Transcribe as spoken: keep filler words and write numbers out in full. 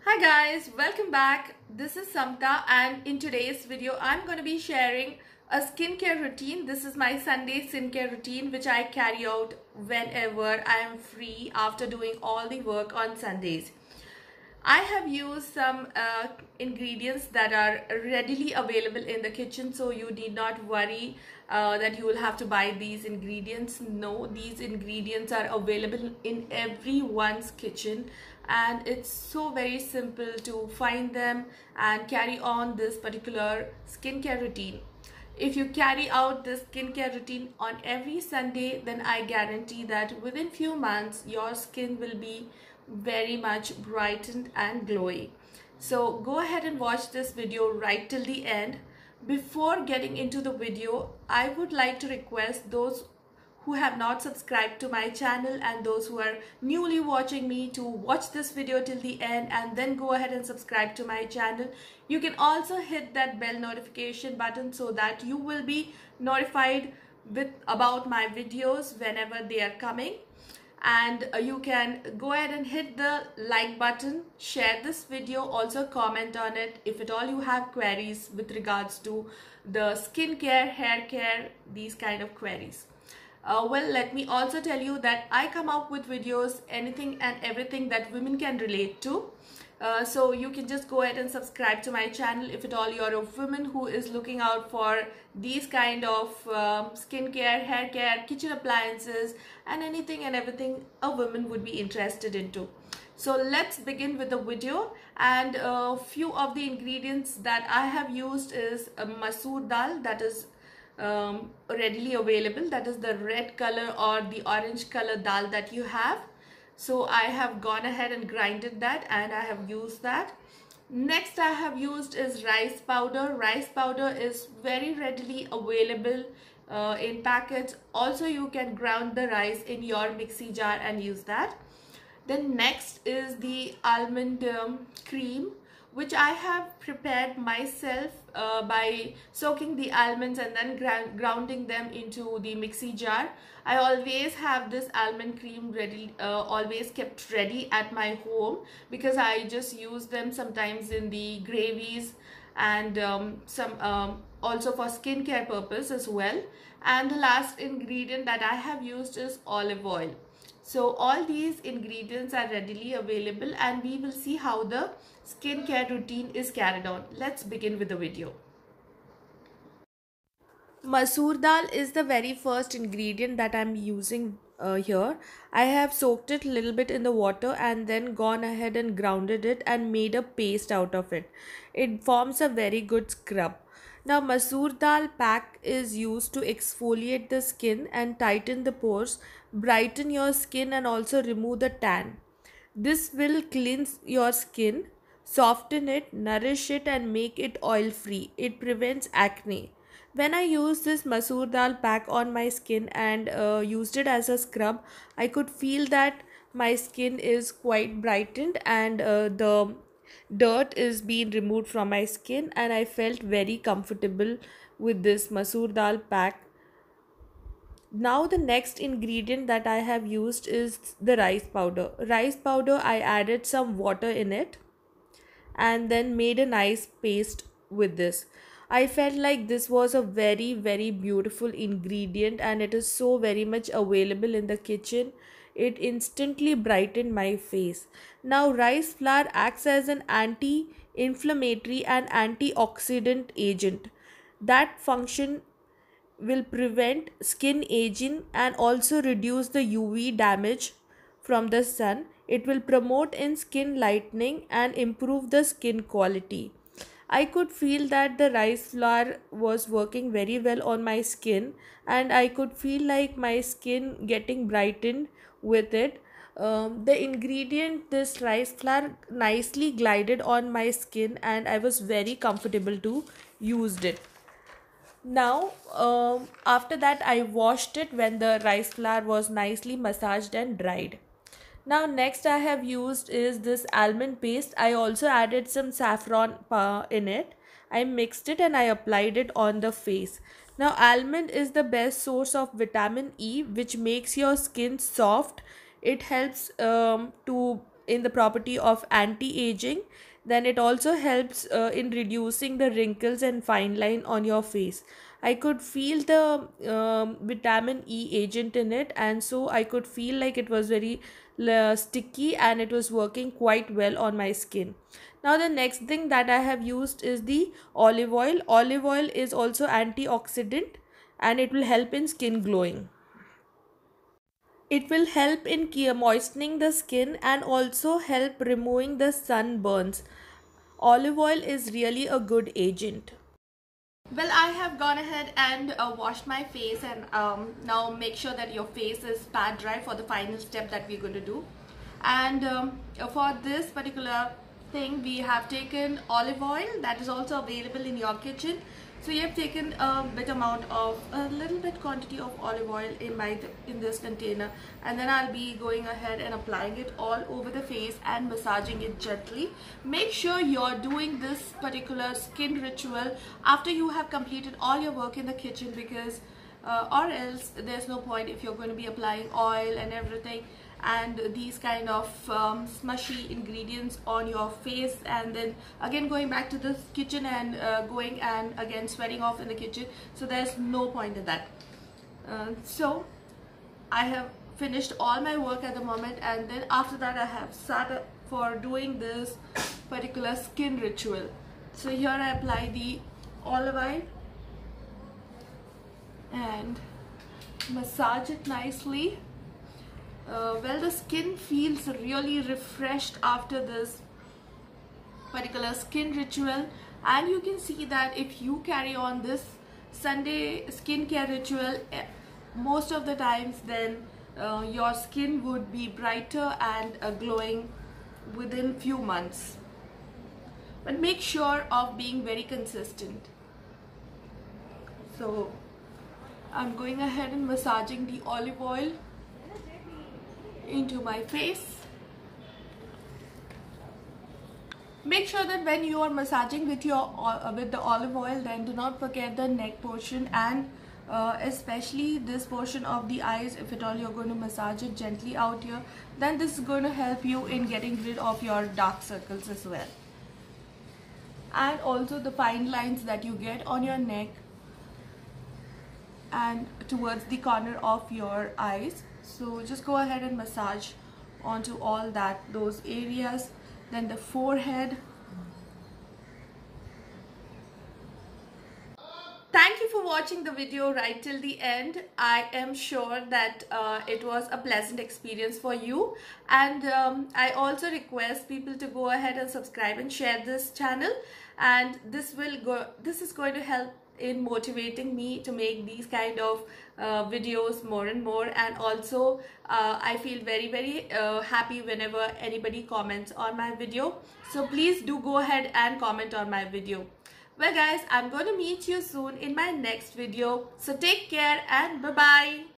Hi guys, welcome back. This is Samta and in today's video I'm going to be sharing a skincare routine. This is my Sunday skincare routine which I carry out whenever I am free after doing all the work on Sundays. I have used some uh, ingredients that are readily available in the kitchen, so you need not worry uh, that you will have to buy these ingredients. No, these ingredients are available in everyone's kitchen and it's so very simple to find them and carry on this particular skincare routine. If you carry out this skincare routine on every Sunday, then I guarantee that within few months your skin will be very much brightened and glowy. So go ahead and watch this video right till the end. Before getting into the video, I would like to request those who have not subscribed to my channel and those who are newly watching me to watch this video till the end and then go ahead and subscribe to my channel. You can also hit that bell notification button so that you will be notified with about my videos whenever they are coming. And uh, you can go ahead and hit the like button, share this video, also comment on it if at all you have queries with regards to the skincare, hair care, these kind of queries. Uh, well, let me also tell you that I come up with videos, anything and everything that women can relate to. Uh, so you can just go ahead and subscribe to my channel if at all you're a woman who is looking out for these kind of um, skincare, hair care, kitchen appliances and anything and everything a woman would be interested into. So let's begin with the video, and a few of the ingredients that I have used is a masoor dal, that is um, readily available, that is the red color or the orange color dal that you have. So I have gone ahead and grinded that and I have used that. Next I have used is rice powder. Rice powder is very readily available uh, in packets. Also you can ground the rice in your mixie jar and use that. Then next is the almond um, cream, which I have prepared myself uh, by soaking the almonds and then ground, grounding them into the mixie jar. I always have this almond cream ready, uh, always kept ready at my home because I just use them sometimes in the gravies and um, some um, also for skincare purpose as well. And the last ingredient that I have used is olive oil. So all these ingredients are readily available and we will see how the skincare routine is carried on. Let's begin with the video. Masoor dal is the very first ingredient that I'm using uh, here. I have soaked it a little bit in the water and then gone ahead and grounded it and made a paste out of it. It forms a very good scrub. Now masoor dal pack is used to exfoliate the skin and tighten the pores, brighten your skin and also remove the tan. This will cleanse your skin, soften it, nourish it and make it oil free. It prevents acne. When I used this masoor dal pack on my skin and uh, used it as a scrub, I could feel that my skin is quite brightened and uh, the dirt is being removed from my skin and I felt very comfortable with this masoor dal pack. Now the next ingredient that I have used is the rice powder. Rice powder, I added some water in it and then made a nice paste with this. I felt like this was a very very beautiful ingredient and it is so very much available in the kitchen. It instantly brightened my face. Now rice flour acts as an anti-inflammatory and antioxidant agent. That function will prevent skin aging and also reduce the U V damage from the sun. It will promote in skin lightening and improve the skin quality. I could feel that the rice flour was working very well on my skin and I could feel like my skin getting brightened with it. Um, the ingredient, this rice flour, nicely glided on my skin and I was very comfortable to use it. Now, um, after that, I washed it when the rice flour was nicely massaged and dried. Now, next I have used is this almond paste. I also added some saffron uh, in it. I mixed it and I applied it on the face. Now, almond is the best source of vitamin E, which makes your skin soft. It helps um, to in the property of anti-aging. Then it also helps uh, in reducing the wrinkles and fine line on your face. I could feel the um, vitamin E agent in it, and so I could feel like it was very uh, sticky and it was working quite well on my skin. Now the next thing that I have used is the olive oil. Olive oil is also antioxidant and it will help in skin glowing. It will help in ke- moistening the skin and also help removing the sunburns. Olive oil is really a good agent. Well, I have gone ahead and uh, washed my face, and um, now make sure that your face is pat dry for the final step that we're going to do. And um, for this particular thing, we have taken olive oil that is also available in your kitchen. So you have taken a bit amount of a little bit quantity of olive oil in my in this container, and then I'll be going ahead and applying it all over the face and massaging it gently. Make sure you're doing this particular skin ritual after you have completed all your work in the kitchen, because uh, or else there's no point if you're going to be applying oil and everything and these kind of um, smushy ingredients on your face, and then again going back to the kitchen and uh, going and again sweating off in the kitchen. So there's no point in that. Uh, so I have finished all my work at the moment, and then after that I have started for doing this particular skin ritual. So here I apply the olive oil and massage it nicely. Uh, well, the skin feels really refreshed after this particular skin ritual, and you can see that if you carry on this Sunday skincare ritual most of the times, then uh, your skin would be brighter and uh, glowing within few months. But make sure of being very consistent. So I'm going ahead and massaging the olive oil into my face. Make sure that when you are massaging with your uh, with the olive oil, then do not forget the neck portion, and uh, especially this portion of the eyes. If at all you're going to massage it gently out here, then this is going to help you in getting rid of your dark circles as well, and also the fine lines that you get on your neck and towards the corner of your eyes. So just go ahead and massage onto all that those areas. Then the forehead. Thank you for watching the video right till the end. I am sure that uh, it was a pleasant experience for you, and um, I also request people to go ahead and subscribe and share this channel, and this will go this is going to help in motivating me to make these kind of uh, videos more and more. And also uh, I feel very very uh, happy whenever anybody comments on my video, so please do go ahead and comment on my video. Well guys, I'm going to meet you soon in my next video, so take care and bye bye.